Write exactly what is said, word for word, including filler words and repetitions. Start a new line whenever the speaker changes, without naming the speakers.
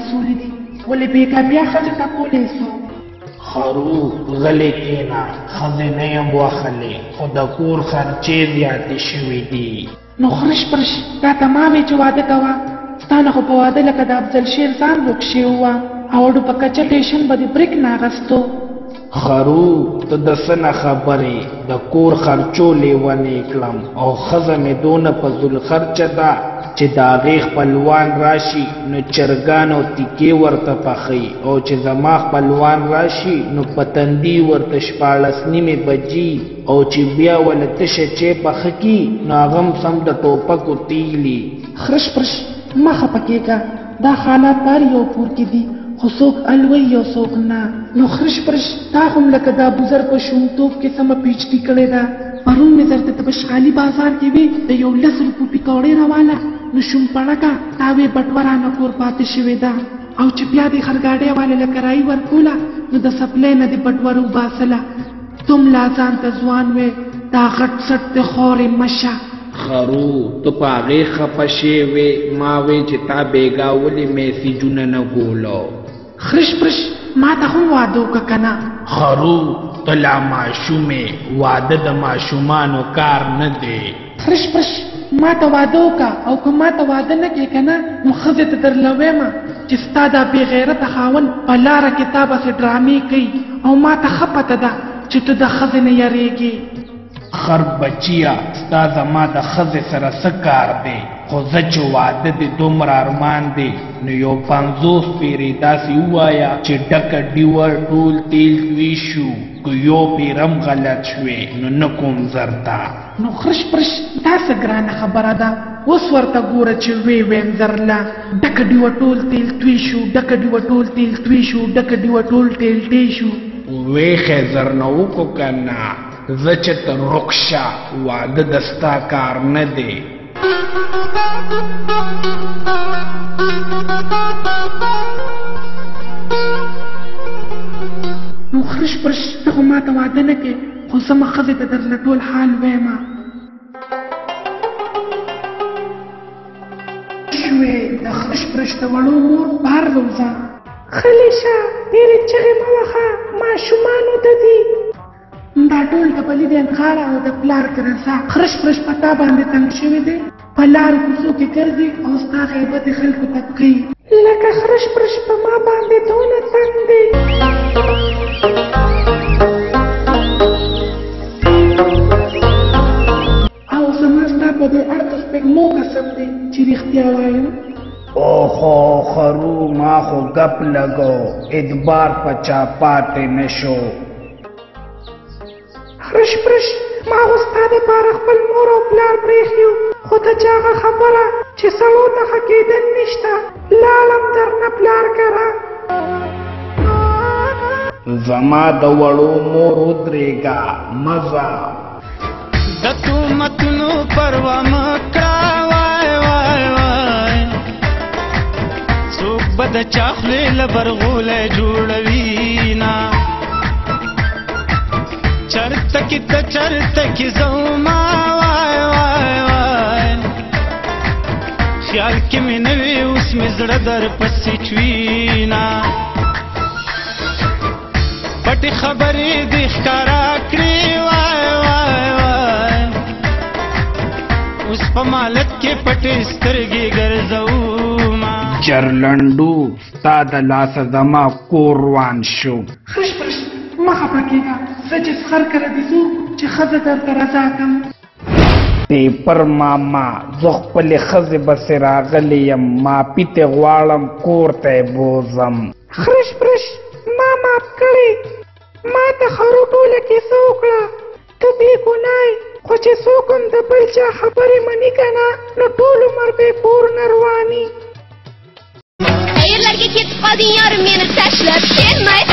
اصول دي ولې بیګا بیا ښځې ته کولی سو
خرو غلی کېنه ښځې نه یم وښلې خو د کور خرچې زیاتې شوي دي
نو خرش پرش دا ته ما وې چې واده کوه ستا نه خو په واده لکه د افضل شیر ځان روک شوی وه او اډو په کچه ټیشن به دې بریک نه اخیستو
خرو ته د څه نه خبرې د کور خرچو لیونې کړم او ښځه مې دونه په زول خرچه ده چې د هغې خپلوان راشي نو چرګان او تیکې ورته پخوي او چې زما خپلوان راشي نو په تندي ورته شپاړس نیمې بجي او چې بیا وله تشه چې پخه کي نو هغه هم سم د ټوپکو تیلي
خرش پرش مه خفه کېږه دا حالات بار یو پور کې دي خو څوک الوی او څوک نه نو خرش پرش تا هم لکه دا بزر په شومتوب کې سمه پیچتي کړې ده پرون مې درته د بشخالي بازار کې وې د یو لس روپو پیکوړې راواله نو شوم پړکه تا وې بټورانه کور پاتې شوې ده او چې بیا دې خرګاډۍ والې له کرایي ورکوله نو د سپلۍ نه دې بټوره وباسله تم لا ځان ته ځوان وې دا غټ سټ د خورې مشه
خرو ته په هغې خفه شوې ما وې چې تا بیګا ولې میسیجونه نه ګولو
خرش پرش ما ته هم واده وکړه که نه
خرو ته لا ماشومې واده د ماشومانو کار نه دی
خرش پرش ما ته واده وکړه او که ما ته واده نه کړې که نه نو ښځې ته درله ویمه چې ستا دا بې غیرته خاوند په لاره کې تا بسې ډرامې کوي او ما ته ښه پته ده چې ته د ښځې نه یریږې
خر بچیا ستا زما د ښځې سره څه کار دی خو زه چې واده دې دومره ارمان دی نو یو پنځوس پیرې داسې ووایه چې ډکه ډیوه ټول تیل توی شو که یو پیرم غلط شوې نو نه کوم زرته
نو خرش پرش دا څه ګرانه خبره ده اوس ورته ګوره چې وې ویم زرله ډکه ډیوه ټول تیل توی شو ډکه ډیوه ټول تیل توی شو ډکه ډیوه ټول تیل تی شو
ویښې زر نه وکړو که نه زه چې ته رک شه واده د ستا کار نه دی
نو خرش پرش ته خو ما ته واده نه کې خو زما ښځې ته درله ټول حال ویمه شوې د خرش پرش د وړو مور بهر روزه خلې شه ډېرې چغې مه وهه ماشومانو ته دي دا ټول د پلي د انغاړه او د پلار کرزه خرش پرش په تا باندې تنګ شوي دی په لارو کوڅو کې ګرځي او ستا غیبت یې خلکو ته کوي لکه خرش پرش په ما باندې دونه تنګ دی او زما ستا په دې اړخ سپېږمو قسم دی چې رښتیا وایم
اوخو خرو ما خو ګپ لګو ادبار په چا پاتې نه شو
خرش پرش ما خو ستا دپاره خپل مور او پلار پرېښي خو ته چې هغه خبره چې سړو ته ښه کېدل نشته لاړم درنه پلار کره
زما د وړو مور ودرېږه مزه
د تهمتونو پروا مه کړه وای وای وای څوک به د چا خولې له برغولی جوړوي نه چرته کې ته چرته کې زما وای وای وای خیال کې مې نه وي اوس مې زړه در پسې چوینه پټې خبرې دې ښکاره کړې وای وای وای اوس په مالت کې پټې سترګې ګرځومه
جرلنډو ستا د لاسه زما کور روان شو
خرش پرش مه خفه کېږه زه چې سخر کره دې ځو چې ښځه درته رضا کړم
پیپر ماما زه خپلې ښځې بسې راغلی یم ماپي تې غواړم کور ته یې بوځم
خرش پرش ما معاف کړې ما ته خرو ټوله کیسه وکړه ته بې ګناه خو چې څوک هم د بل چا خبرې مني که نه نو ټول عمر به یې پور نه رواني
Hayırlar ki kit kadın yarım yeni taşlar. Sen